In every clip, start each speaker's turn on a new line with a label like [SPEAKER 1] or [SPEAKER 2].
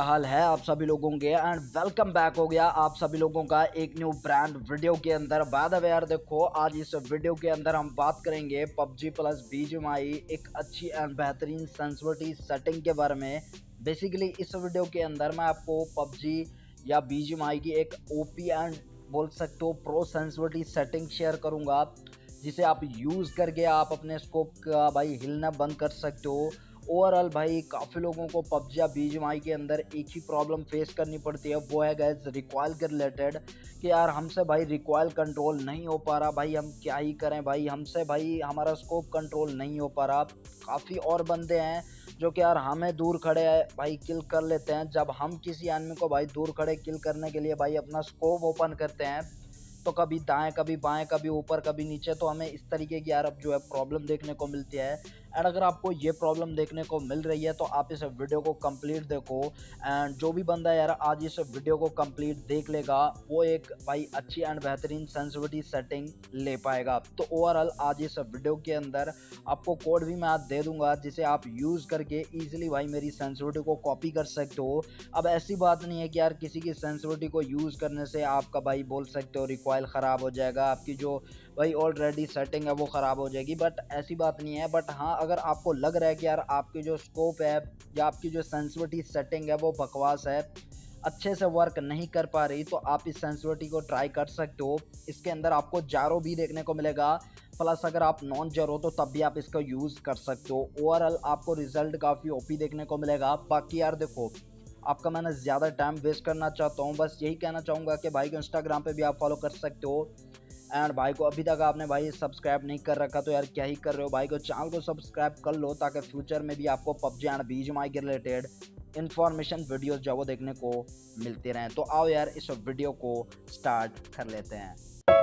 [SPEAKER 1] हाल है आप सभी लोगों के। एंड वेलकम बैक हो गया आप सभी लोगों का एक न्यू ब्रांड वीडियो के अंदर। बाद अब यार देखो, आज इस वीडियो के अंदर हम बात करेंगे PUBG प्लस BGMI एक अच्छी एंड बेहतरीन सेंसिटिविटी सेटिंग के बारे में। बेसिकली इस वीडियो के अंदर मैं आपको PUBG या BGMI की एक OP एंड बोल सकते हो प्रो सेंसिटिविटी सेटिंग शेयर करूँगा, जिसे आप यूज़ करके आप अपने स्कोप का भाई हिलना बंद कर सकते हो। ओवरऑल भाई काफ़ी लोगों को PUBG या BGMI के अंदर एक ही प्रॉब्लम फेस करनी पड़ती है, वो है गाइस रिकॉइल के रिलेटेड कि यार हमसे भाई रिकॉइल कंट्रोल नहीं हो पा रहा। भाई हम क्या ही करें भाई, हमसे भाई हमारा स्कोप कंट्रोल नहीं हो पा रहा। काफ़ी और बंदे हैं जो कि यार हमें दूर खड़े भाई किल कर लेते हैं। जब हम किसी एनिमी को भाई दूर खड़े किल करने के लिए भाई अपना स्कोप ओपन करते हैं तो कभी दाएं कभी बाएं कभी ऊपर कभी नीचे, तो हमें इस तरीके की यार अब जो है प्रॉब्लम देखने को मिलती है। एंड अगर आपको ये प्रॉब्लम देखने को मिल रही है तो आप इस वीडियो को कंप्लीट देखो। एंड जो भी बंदा यार आज इस वीडियो को कंप्लीट देख लेगा वो एक भाई अच्छी एंड बेहतरीन सेंसिटिविटी सेटिंग ले पाएगा। तो ओवरऑल आज इस वीडियो के अंदर आपको कोड भी मैं आज दे दूंगा, जिसे आप यूज़ करके ईजिली भाई मेरी सेंसिटिविटी को कॉपी कर सकते हो। अब ऐसी बात नहीं है कि यार किसी की सेंसिटिविटी को यूज़ करने से आपका भाई बोल सकते हो रिकॉइल ख़राब हो जाएगा, आपकी जो भाई ऑलरेडी सेटिंग है वो ख़राब हो जाएगी। बट ऐसी बात नहीं है। बट हाँ, अगर आपको लग रहा है कि यार आपकी जो स्कोप है या आपकी जो सेंसिटिविटी सेटिंग है वो बकवास है, अच्छे से वर्क नहीं कर पा रही, तो आप इस सेंसिटिविटी को ट्राई कर सकते हो। इसके अंदर आपको जारो भी देखने को मिलेगा, प्लस अगर आप नॉन जारो तो तब भी आप इसका यूज़ कर सकते हो। ओवरऑल आपको रिजल्ट काफ़ी OP देखने को मिलेगा। बाकी यार देखो, आपका मैंने ज़्यादा टाइम वेस्ट करना चाहता हूँ, बस यही कहना चाहूँगा कि भाई को इंस्टाग्राम पे भी आप फॉलो कर सकते हो। एंड भाई को अभी तक आपने भाई सब्सक्राइब नहीं कर रखा तो यार क्या ही कर रहे हो, भाई को चैनल को सब्सक्राइब कर लो ताकि फ्यूचर में भी आपको PUBG एंड BGMI के रिलेटेड इन्फॉर्मेशन वीडियोस जो वो देखने को मिलती रहें। तो आओ यार इस वीडियो को स्टार्ट कर लेते हैं।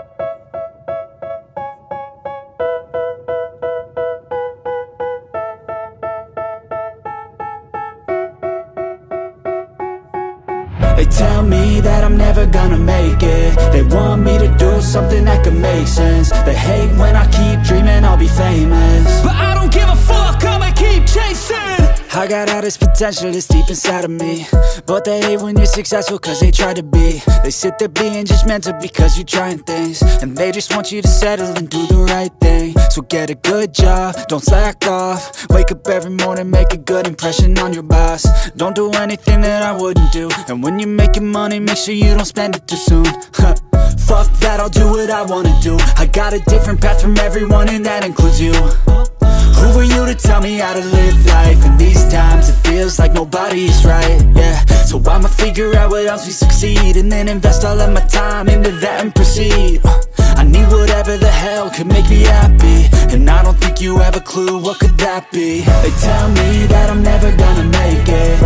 [SPEAKER 2] They tell me that I'm never gonna make it. They want me to do something that could make sense. They hate when I keep dreaming I'll be famous, but I don't give a fuck, I'ma keep chasing. I got all this potential that's deep inside of me, but they hate when you're successful cause they try to be. They sit there being judgmental because you're trying things, and they just want you to settle and do the right thing. So get a good job, don't slack off. Wake up every morning, make a good impression on your boss. Don't do anything that I wouldn't do, and when you're making money, make sure you don't spend it too soon. Fuck that, I'll do what I wanna do. I got a different path from everyone and that includes you. Who are you to tell me how to live life? In these times it feels like nobody is right, yeah. So I'ma figure out what else we succeed, and then invest all of my time into that and proceed. I need whatever the hell could make me happy, and I don't think you have a clue what could that be. They tell me that I'm never gonna make it.